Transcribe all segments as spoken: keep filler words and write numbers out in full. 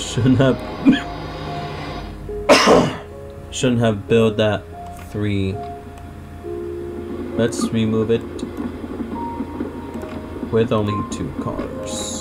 Shouldn't have shouldn't have built that three. Let's remove it with only two cars.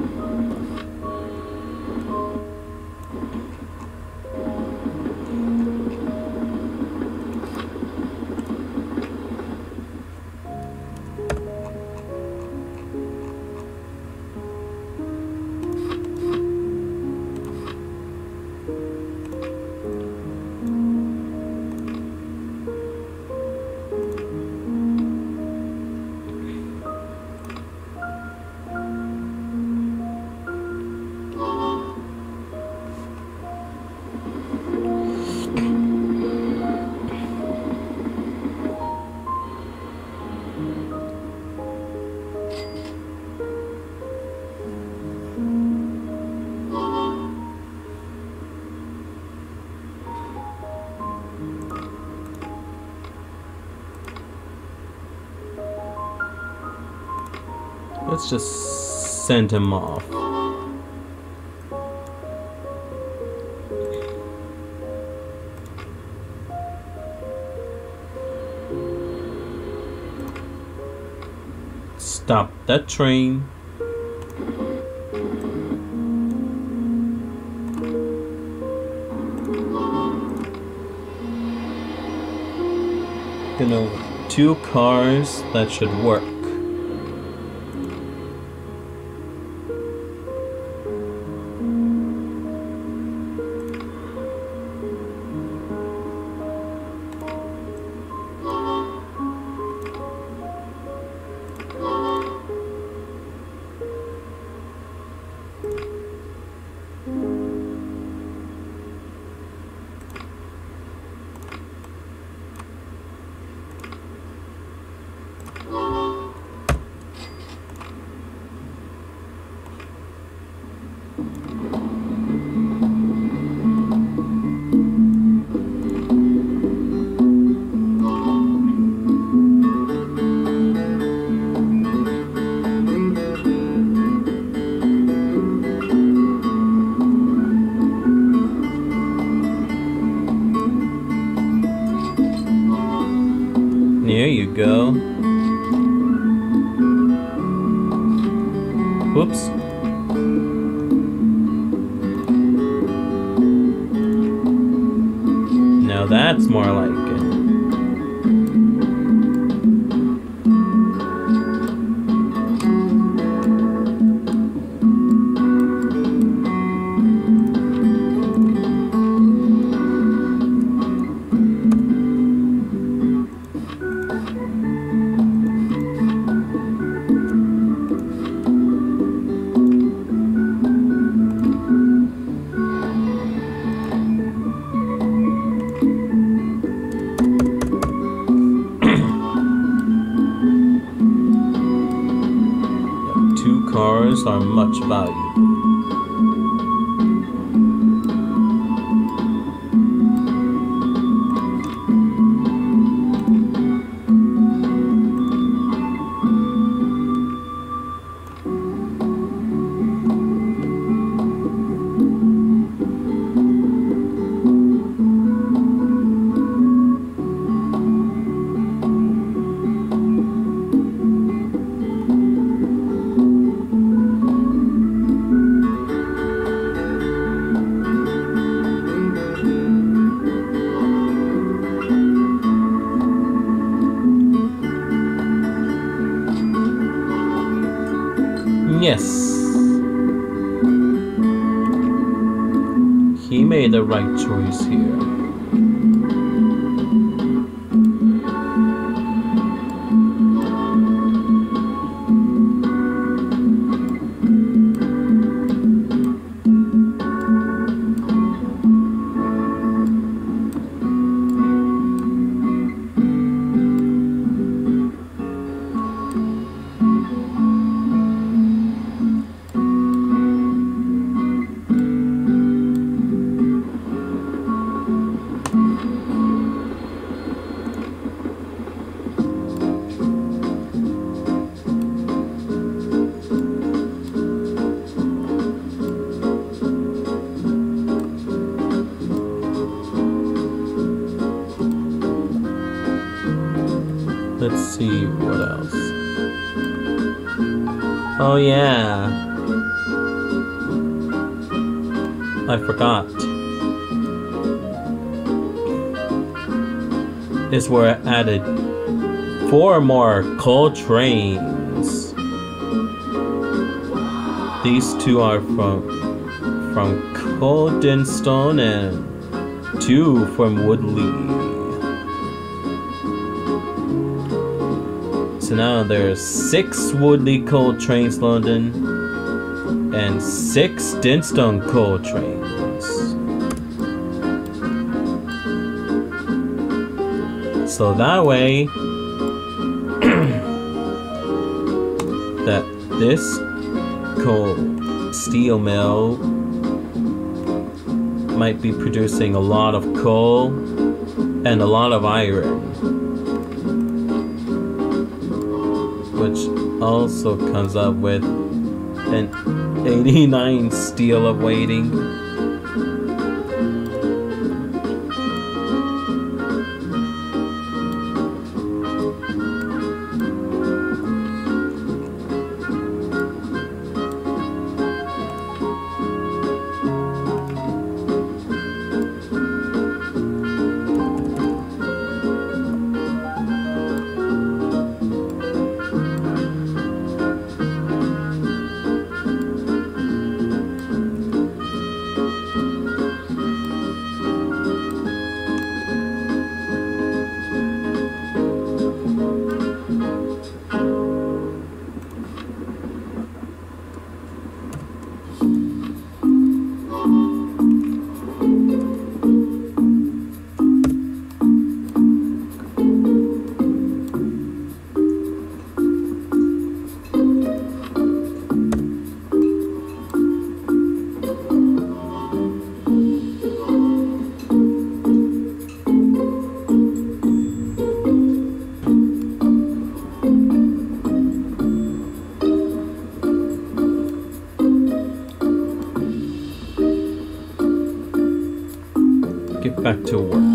Let's just send him off. Stop that train. You know, two cars, that should work. There you go. Whoops. Now that's more like it. Cars are much valuable. Yes. He made the right choice here. let's see what else. Oh yeah, I forgot. Is where I added four more coal trains. These two are from from Coldstone and two from Woodley. So now there's six Woodley coal trains, London, and six Denstone coal trains. So that way, that this coal steel mill might be producing a lot of coal and a lot of iron, which also comes up with an eighty-nine steel of weighting. Get back to work.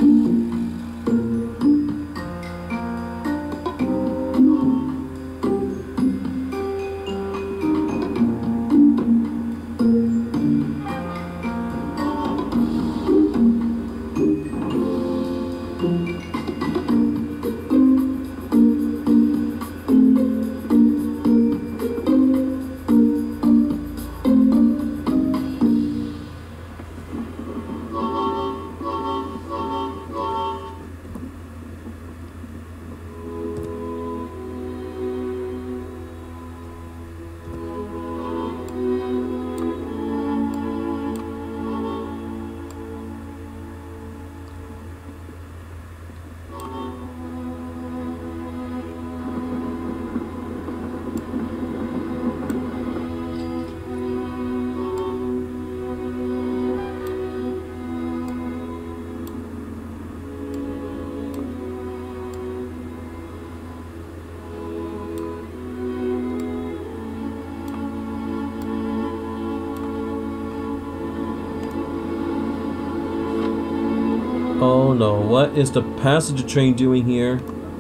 Oh no, what is the passenger train doing here?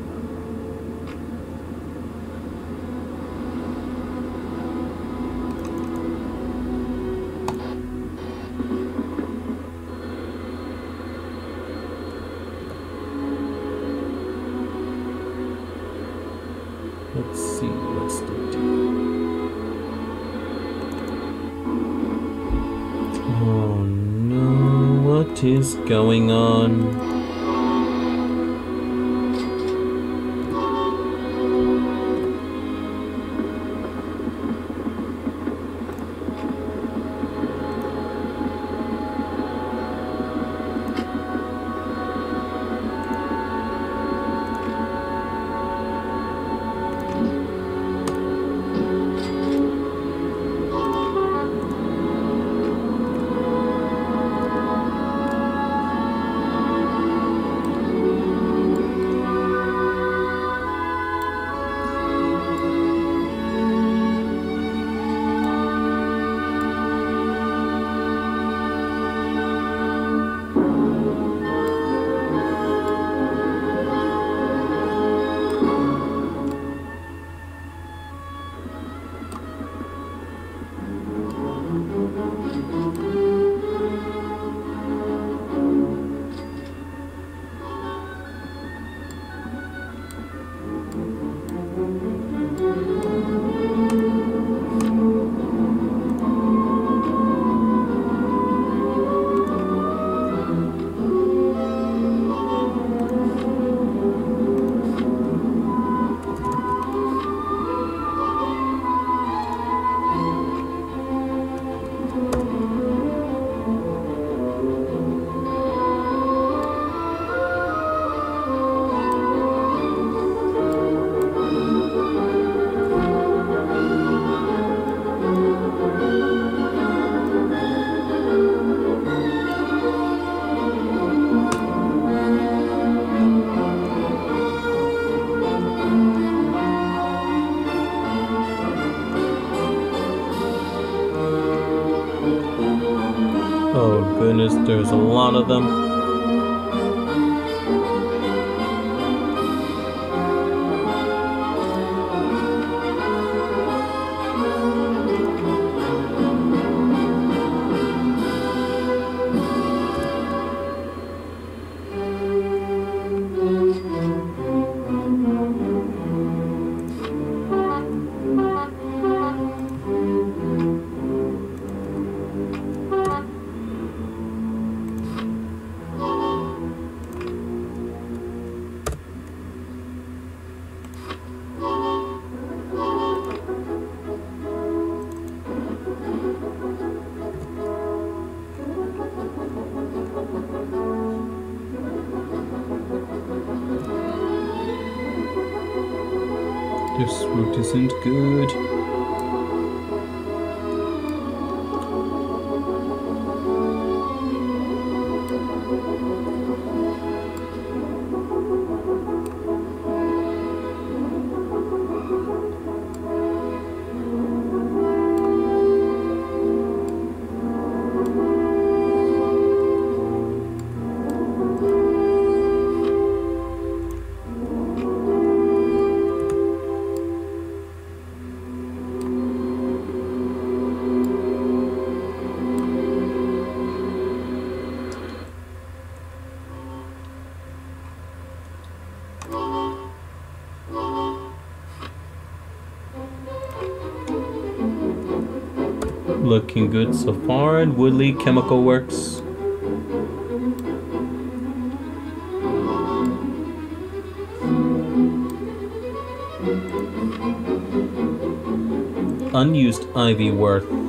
Let's see, what's the deal? Oh no, what is going on? Oh goodness, there's a lot of them. This route isn't good. Looking good so far at Woodley Chemical Works. Unused Ivy Worth.